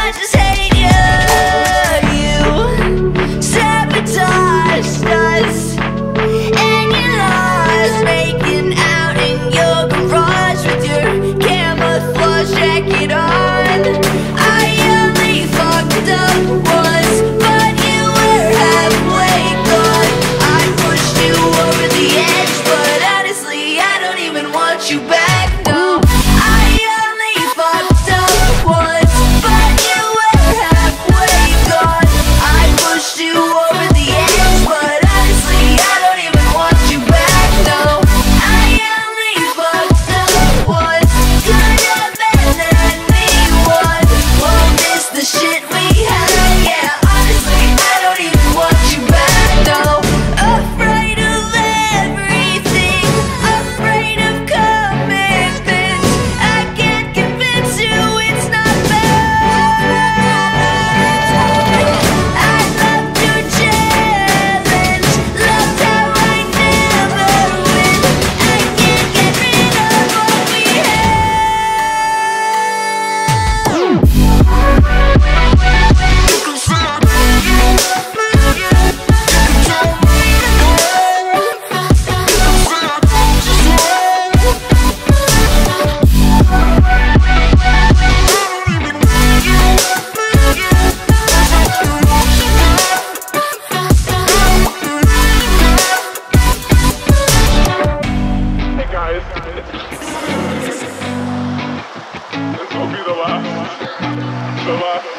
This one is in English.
I just hate you. You sabotaged us, and you lost making out in your garage with your camouflage jacket on. I only fucked up once, but you were halfway gone. I pushed you over the edge, but honestly, I don't even want you back, no. I only fucked up once, but you were halfway gone. I pushed you over the edge, but honestly, I don't even want you back, no. I only fucked up once, could have been and me one. Won't miss the shit we had, yeah. Honestly, I don't even want you back, no. Afraid of everything, afraid of commitment. I can't convince you it's not bad. I loved your challenge, loved how I never win. I can't get rid of what we Hey guys, this will be the last